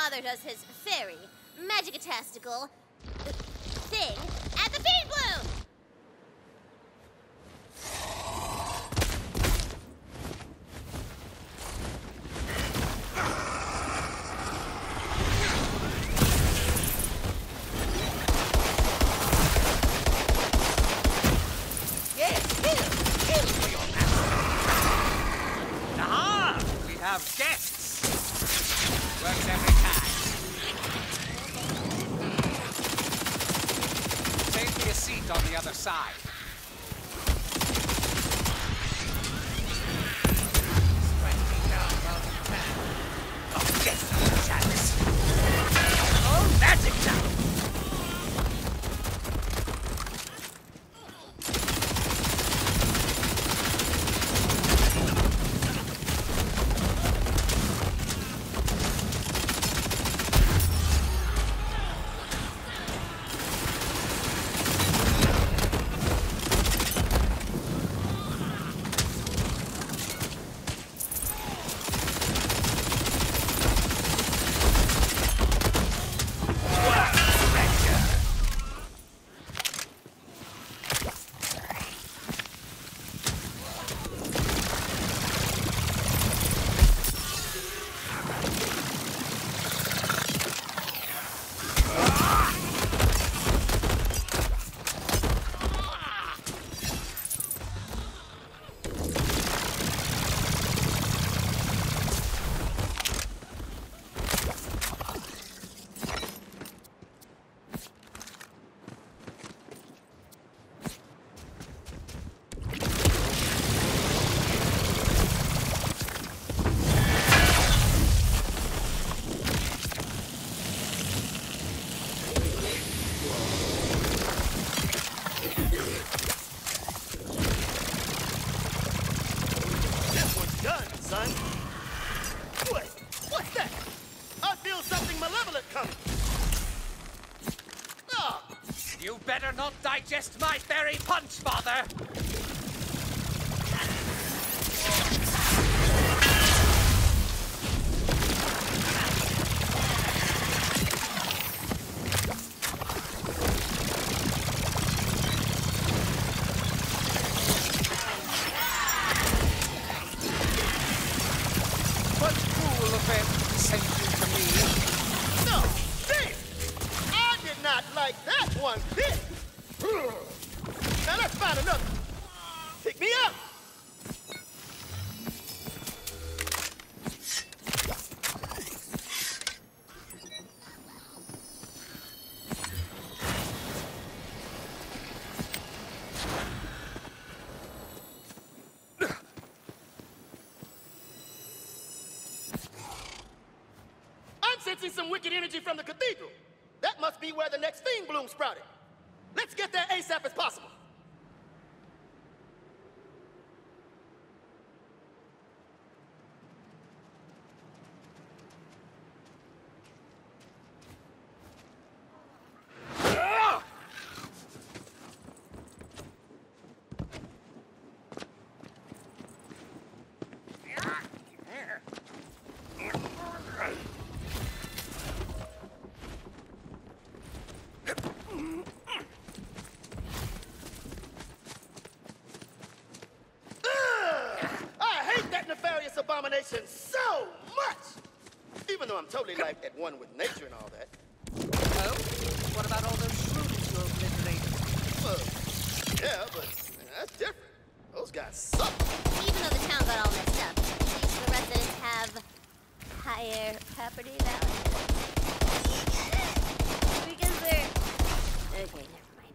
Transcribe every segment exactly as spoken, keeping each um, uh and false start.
father does his fairy, magic-tastical thing at the Fiend Bloom! Have guests. Works every time. Take me a seat on the other side. Oh, yes, chance. Oh, magic now. Better not digest my fairy punch, father! What fool event sent you to me? No, Steve! I did not like that one bit! Now let's find another. Pick me up! I'm sensing some wicked energy from the cathedral. That must be where the next Fiend Bloom sprouted. Let's get there ASAP as possible. Abomination so much! Even though I'm totally like at one with nature and all that. Oh? What about all those shrooms you obliterated? Well, yeah, but that's different. Those guys suck. Even though the town got all messed up, these the residents have higher property value. Because they're... Okay, never mind.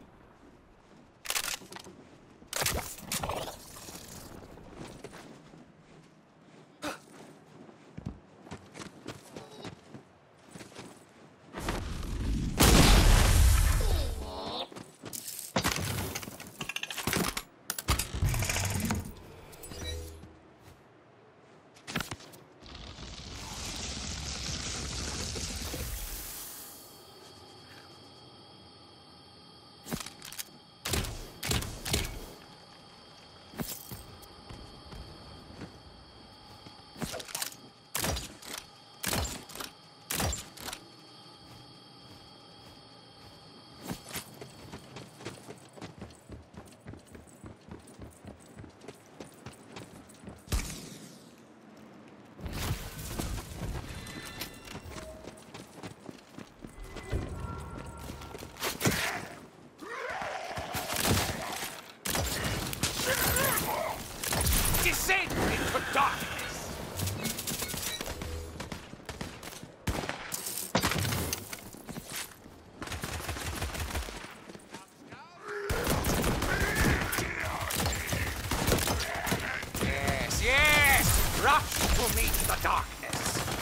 Follow me to the darkness.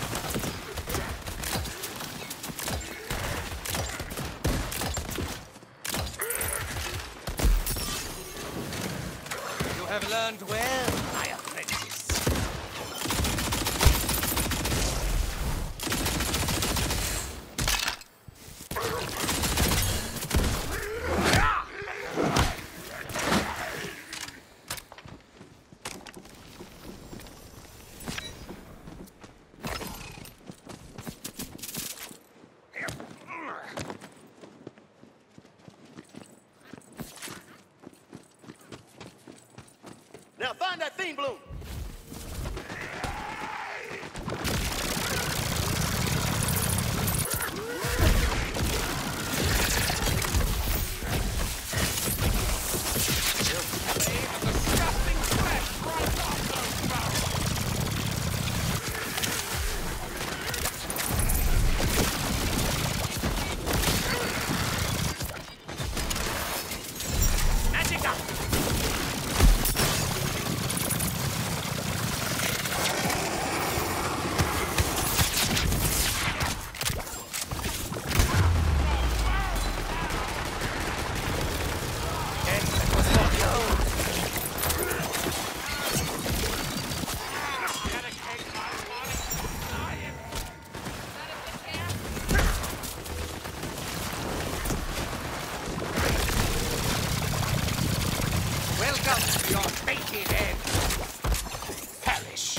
You have learned well, my apprentice. Now find that theme bloom. Welcome to your fated end. Perish.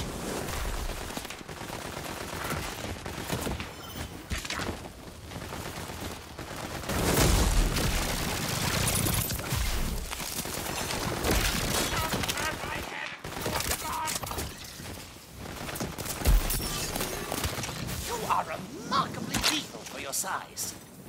You are remarkably lethal for your size.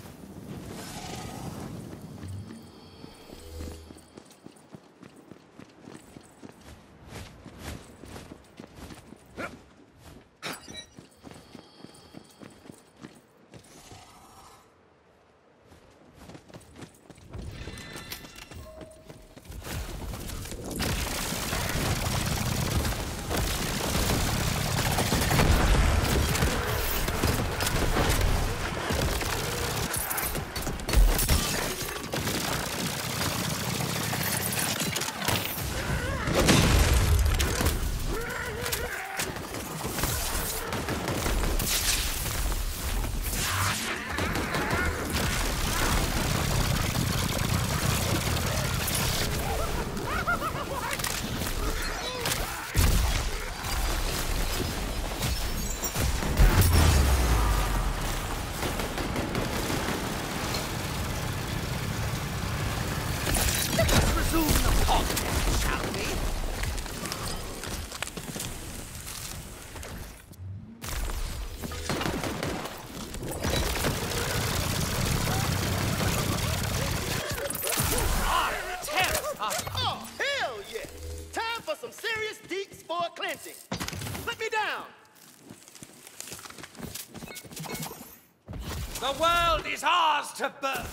Oh, hell yeah! Time for some serious deep spore cleansing. Put me down. The world is ours to burn.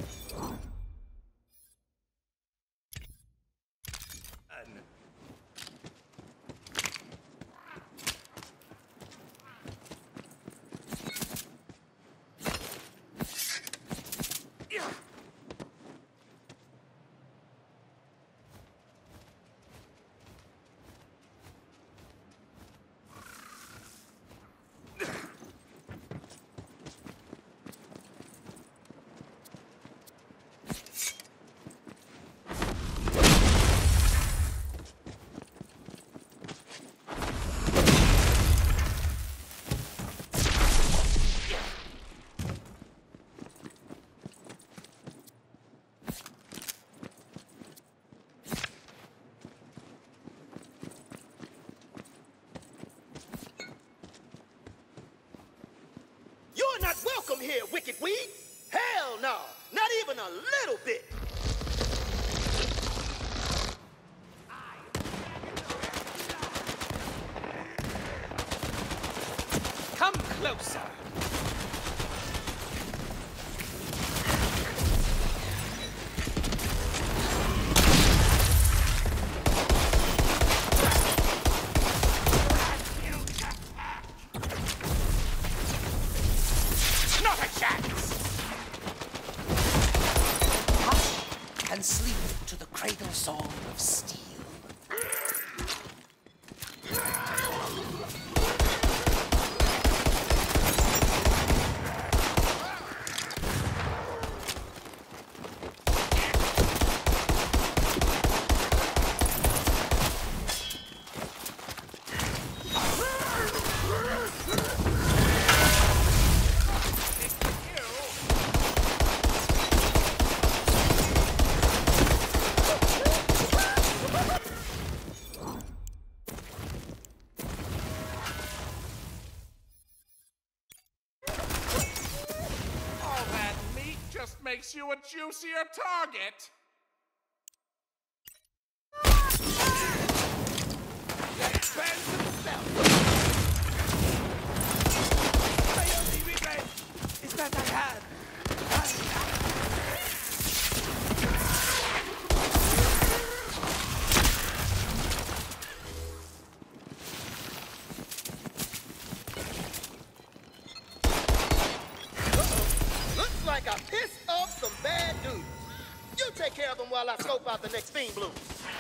You're not welcome here, wicked weed. Hell no, not even a little bit. Come closer. and sleep to the cradle song of steel. Makes you a juicier target. That expansive smell. My only regret is that I had. Looks like I pissed off some bad dudes. You take care of them while I scope out the next fiend blue.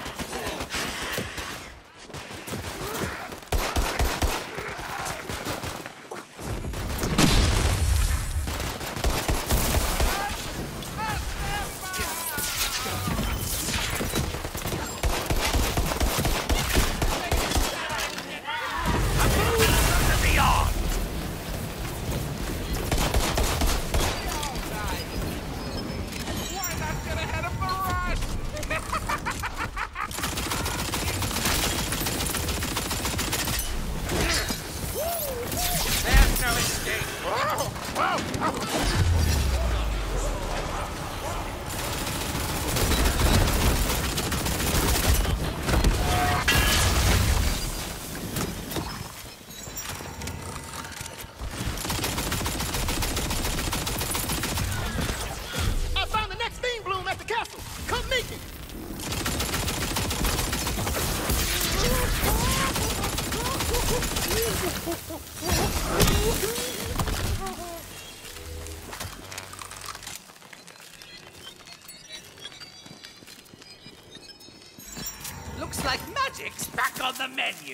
Looks like magic's back on the menu.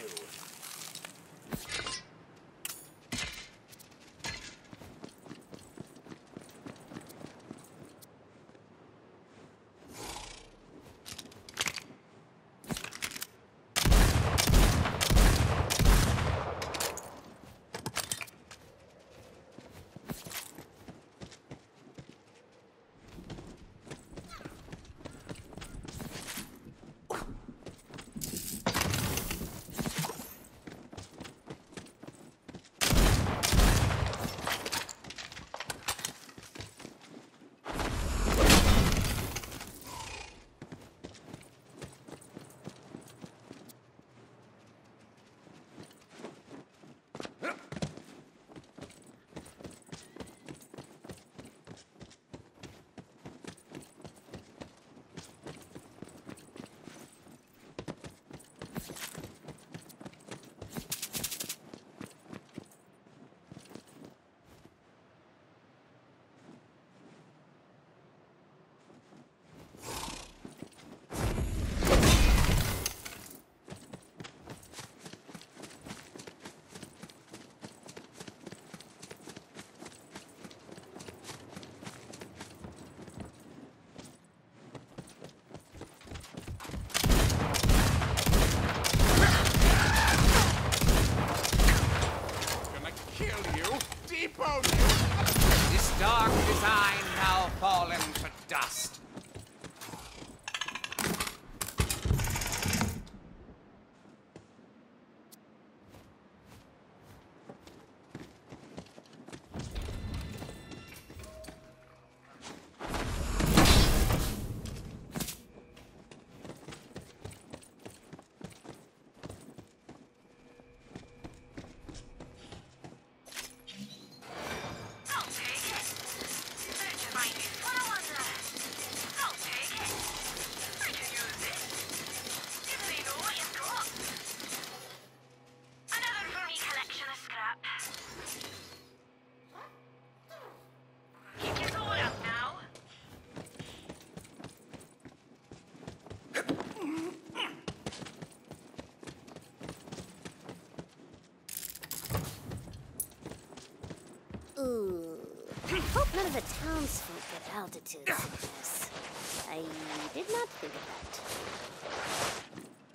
None of the townsfolk get altitude sickness. I did not think of that.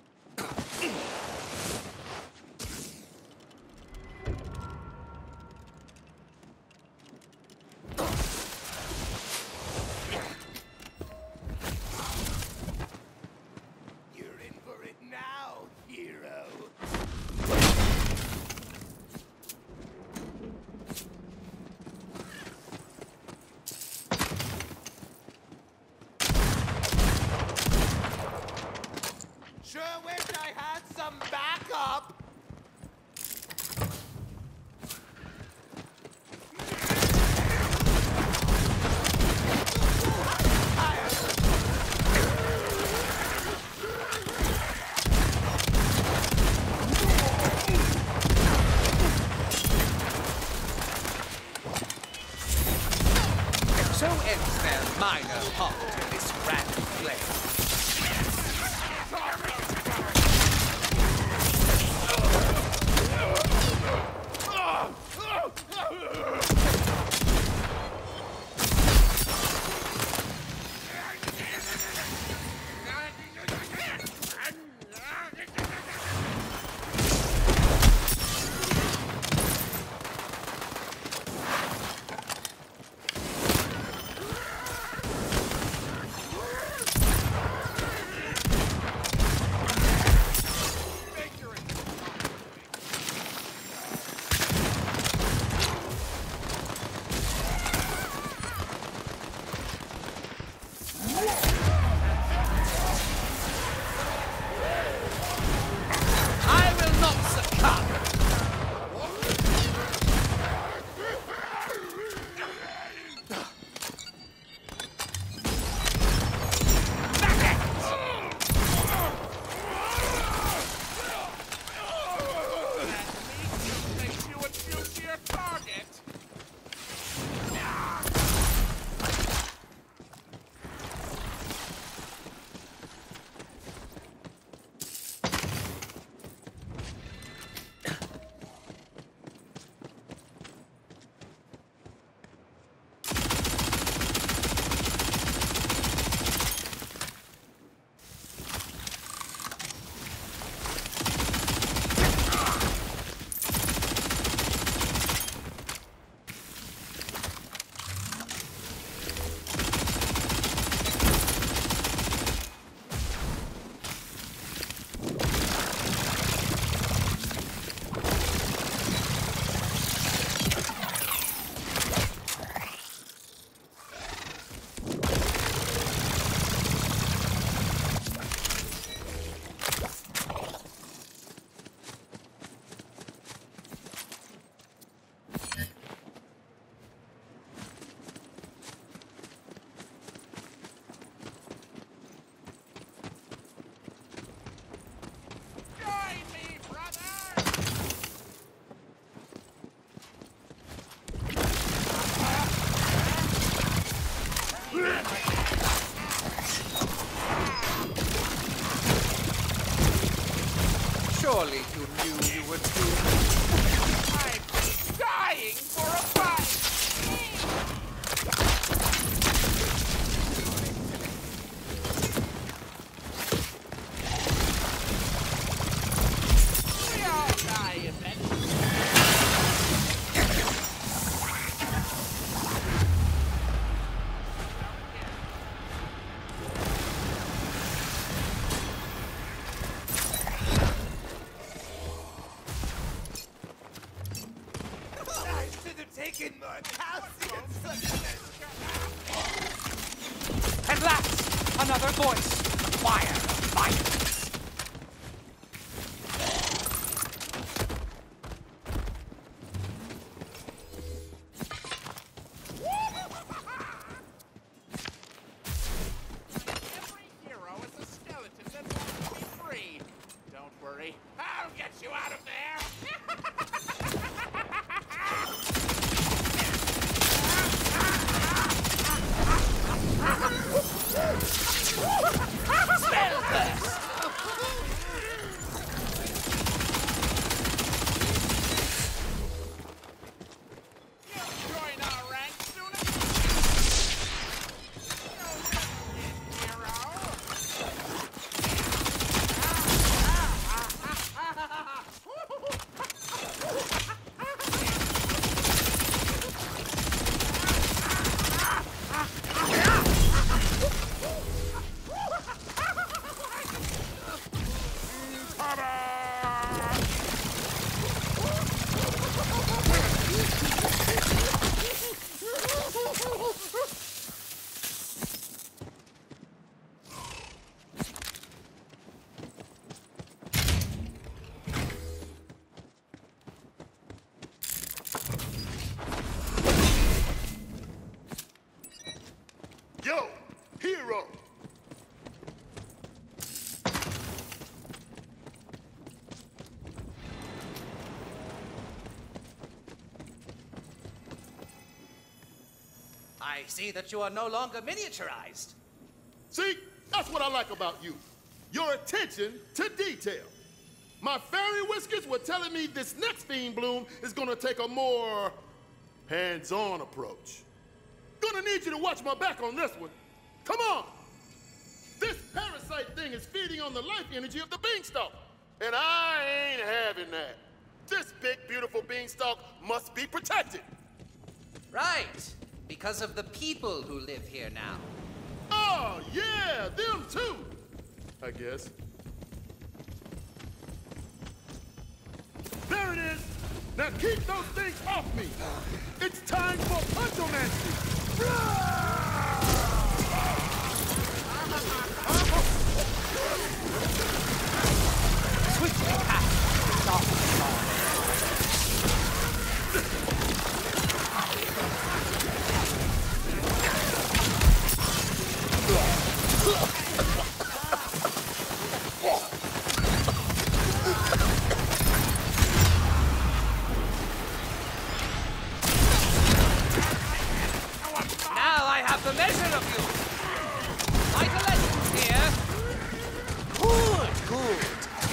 You're in for it now, hero. Sure wish I had some backup. So ends their minor part in this grand play. I will not succumb. Makes you a juicier target. Join me, brother! Surely you knew you were doomed. I'm dying for a fight! We all die eventually. I should have taken more calcium supplements. At last, another voice. Fire of violence. Every hero is a skeleton that wants to be free. Don't worry, I'll get you out of there. Spell burst. I see that you are no longer miniaturized. See, that's what I like about you. Your attention to detail. My fairy whiskers were telling me this next fiend bloom is gonna take a more hands-on approach. Gonna need you to watch my back on this one. Come on! This parasite thing is feeding on the life energy of the beanstalk, and I ain't having that. This big, beautiful beanstalk must be protected. Right, because of the people who live here now. Oh, yeah, them too, I guess. There it is. Now keep those things off me. It's time for punchomancy. Swiftly cast soft. Now I have the measure of you. Vital essence here. Good, good.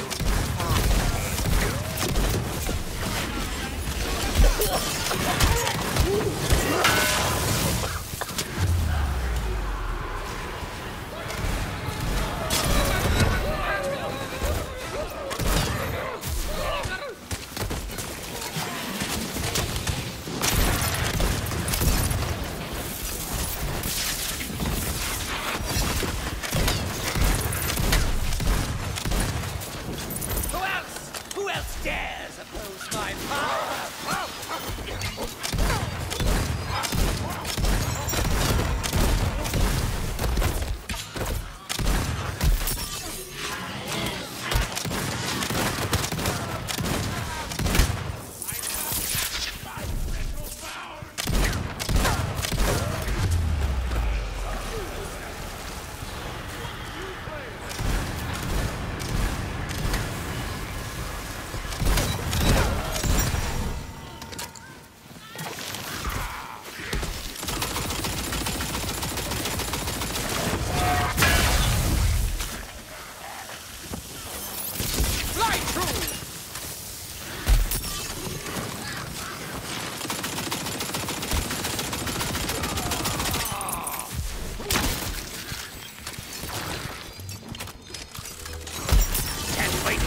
Who else? Who else dares oppose my power? Fly through! Can't wait!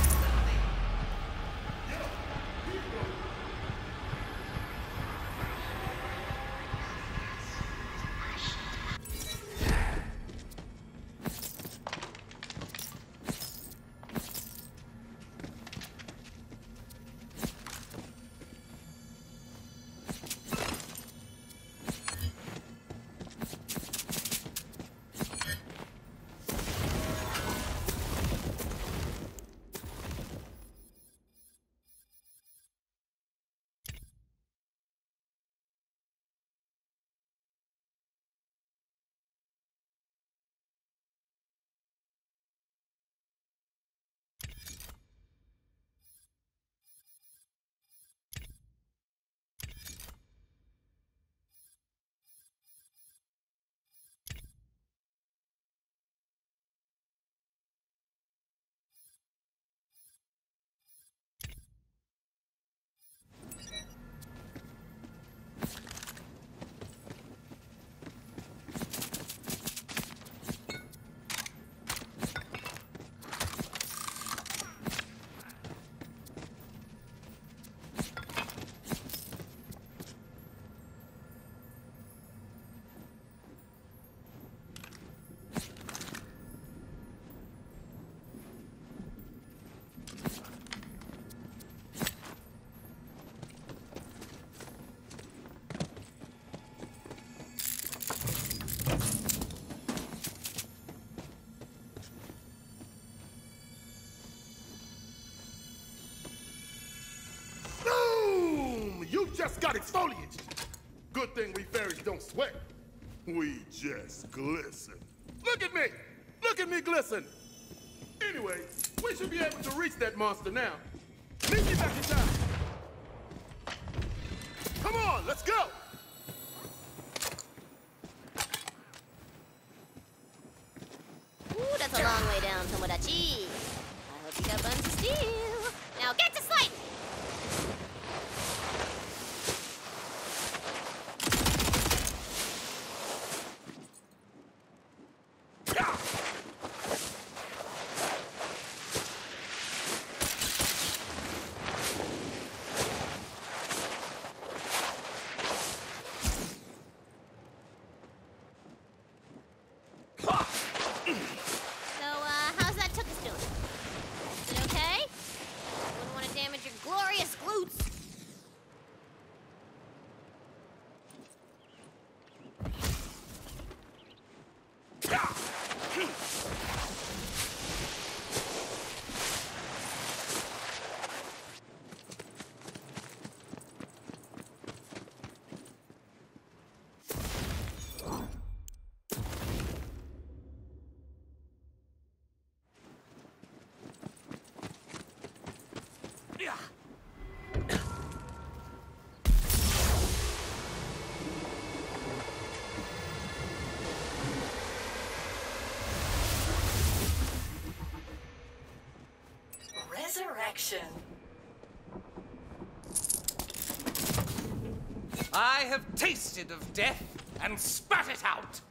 You just got exfoliated. Good thing we fairies don't sweat. We just glisten. Look at me. Look at me glisten. Anyway, we should be able to reach that monster now. Meet me back in time. Come on, let's go. That's a long way down, Tomodachi. I hope you got buns of steel. Now get to sleep! Glorious glutes! Resurrection. I have tasted of death and spat it out.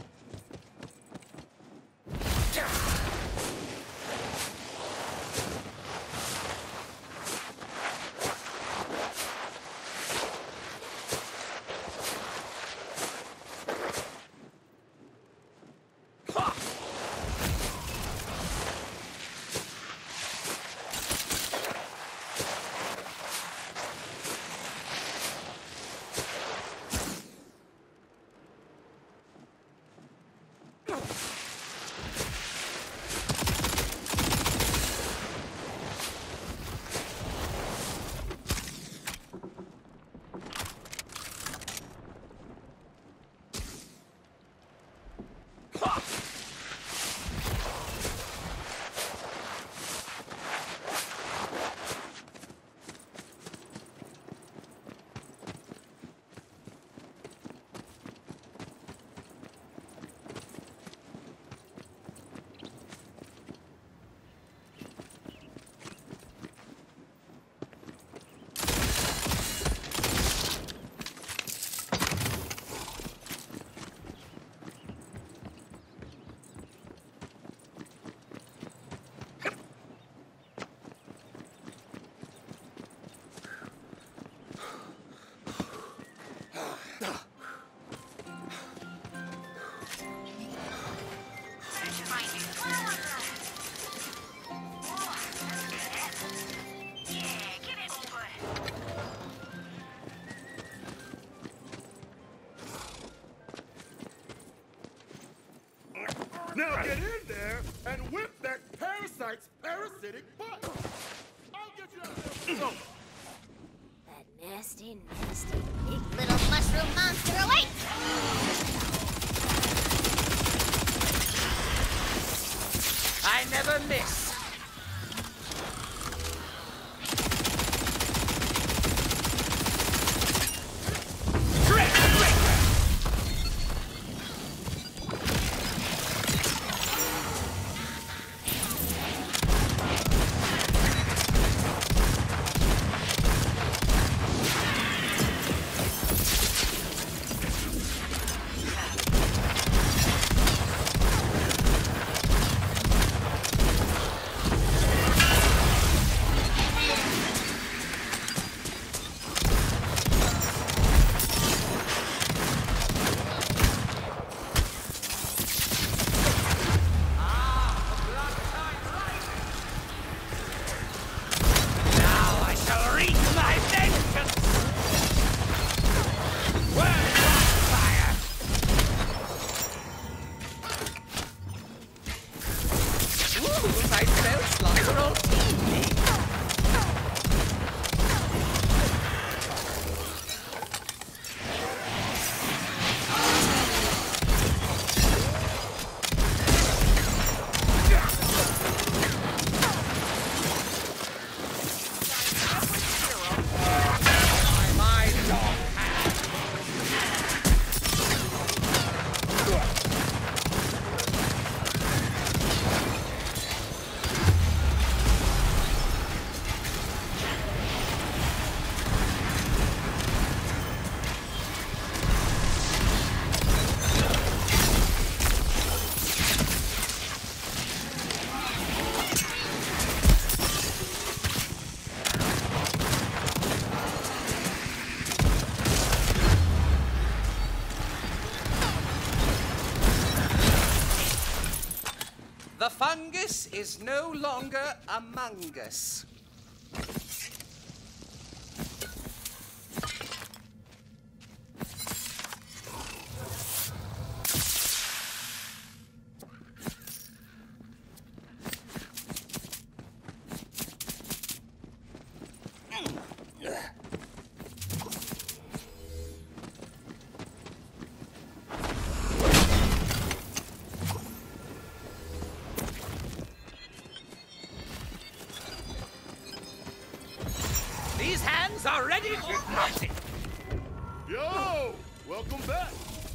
Now get in there and whip that parasite's parasitic butt. I'll get you out of there. Go. That nasty, nasty, big little mushroom monster awaits! I never miss. The fungus is no longer among us. These hands are ready for nothing. Yo, welcome back.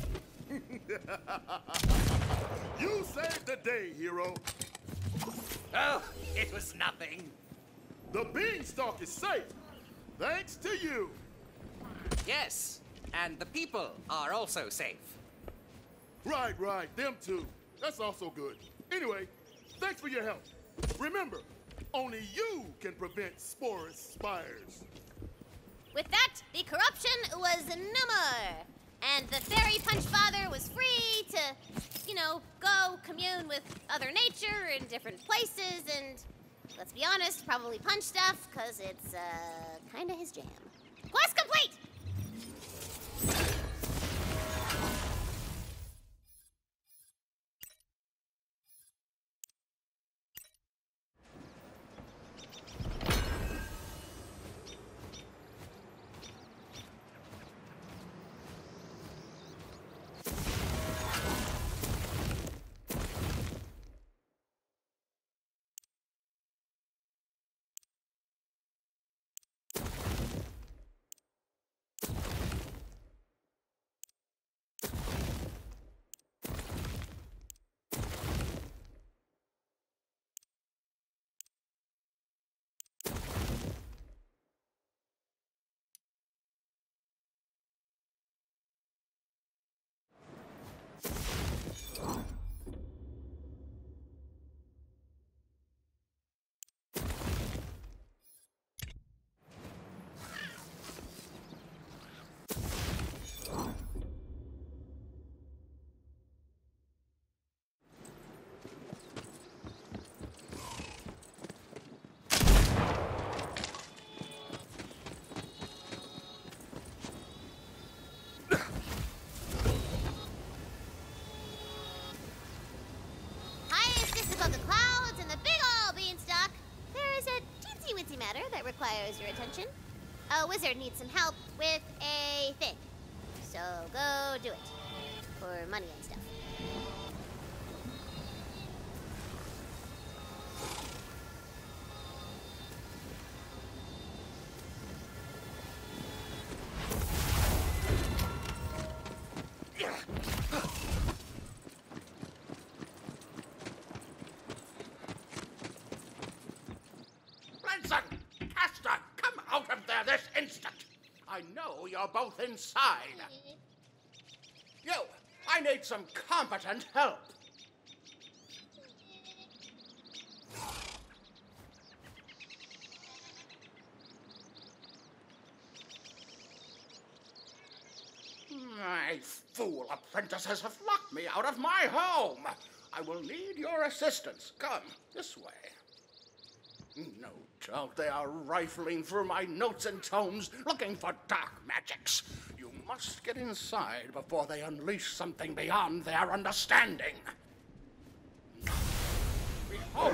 You saved the day, hero. Oh, it was nothing. The beanstalk is safe, thanks to you. Yes, and the people are also safe. Right, right, them too. That's also good. Anyway, thanks for your help. Remember, only you can prevent sporous spires. With that, the corruption was no more. And the fairy punch father was free to, you know, go commune with other nature in different places and, let's be honest, probably punch stuff, because it's, uh, kind of his jam. Quest complete! Matter that requires your attention. A wizard needs some help with a thing. So go do it. For money and stuff. I know you're both inside. You, I need some competent help. My fool apprentices have locked me out of my home. I will need your assistance. Come, this way. No doubt they are rifling through my notes and tomes, looking for dark magics. You must get inside before they unleash something beyond their understanding. Behold!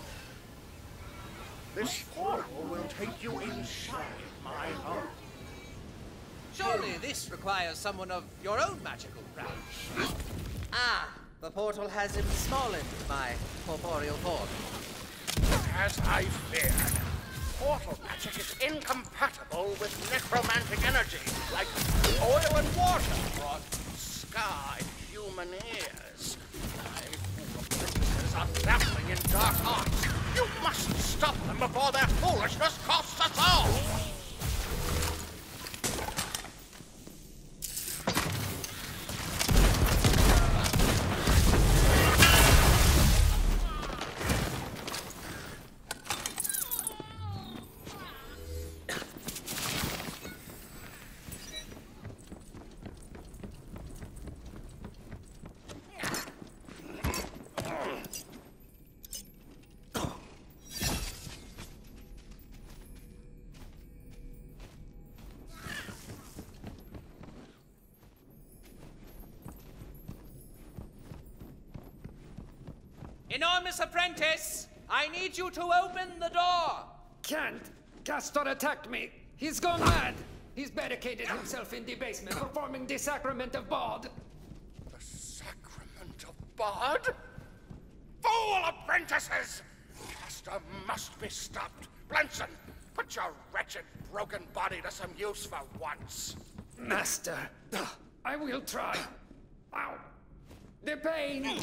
This portal will take you inside my home. Surely this requires someone of your own magical branch. Ah, the portal has emsmallened my corporeal form. As I feared, portal magic is incompatible with necromantic energy, like oil and water brought from sky human ears. My fool apprentices are dabbling in dark arts. You must stop them before their foolishness costs us all! Enormous apprentice, I need you to open the door. Can't. Castor attacked me. He's gone mad. He's barricaded himself in the basement, performing the sacrament of Bod. The sacrament of Bod? Fool apprentices! Castor must be stopped. Blenson, put your wretched, broken body to some use for once. Master, I will try. Ow. The pain.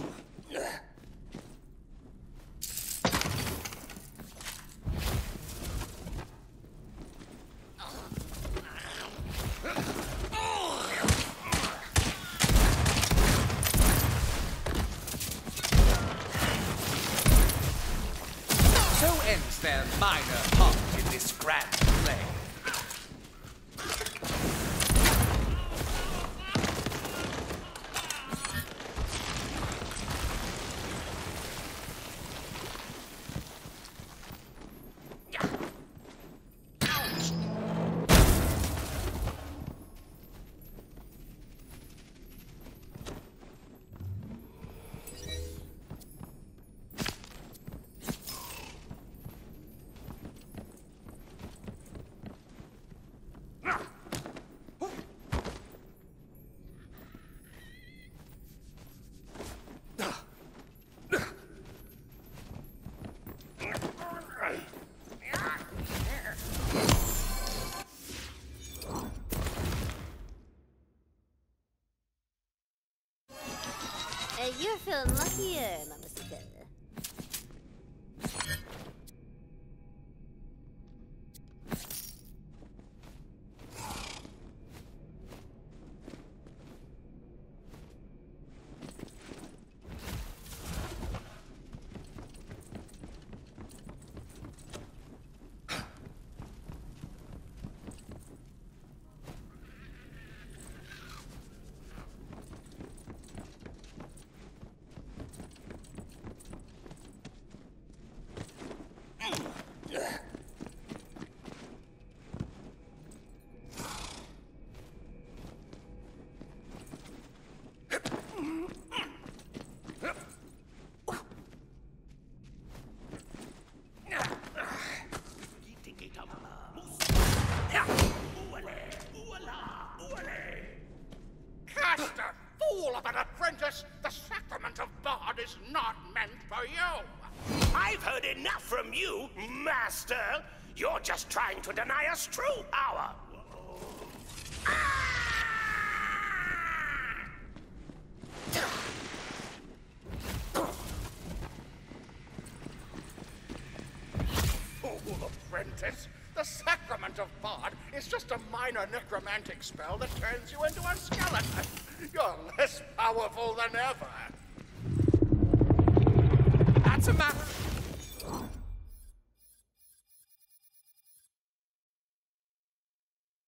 So ends their minor part in this grand play. Uh, you're feeling luckier, Mamacita. Castor, fool of an apprentice! The sacrament of God is not meant for you! I've heard enough from you, Master! You're just trying to deny us true power! Fool apprentice! The sacrament of God is just a minor necromantic spell that turns you into a skeleton! You're less powerful than ever! That's a matter